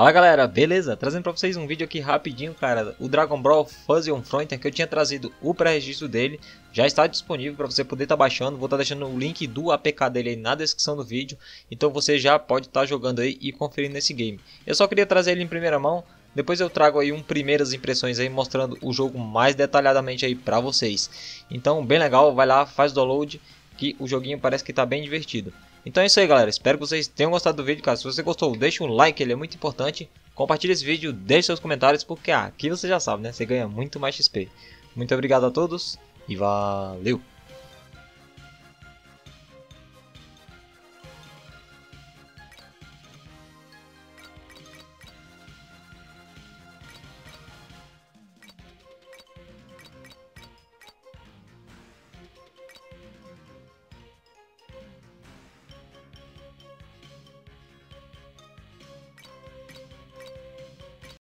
Fala galera, beleza? Trazendo pra vocês um vídeo aqui rapidinho, cara. O Dragon Ball Fusion Frontier, que eu tinha trazido o pré-registro dele, já está disponível para você poder estar baixando. Vou estar deixando o link do APK dele aí na descrição do vídeo. Então você já pode estar jogando aí e conferindo esse game. Eu só queria trazer ele em primeira mão. Depois eu trago aí primeiras impressões aí mostrando o jogo mais detalhadamente aí pra vocês. Então bem legal, vai lá, faz o download que o joguinho parece que tá bem divertido. Então é isso aí galera, espero que vocês tenham gostado do vídeo, cara. Se você gostou, deixa um like, ele é muito importante. Compartilhe esse vídeo, deixe seus comentários, porque aqui você já sabe, né? Você ganha muito mais XP. Muito obrigado a todos e valeu!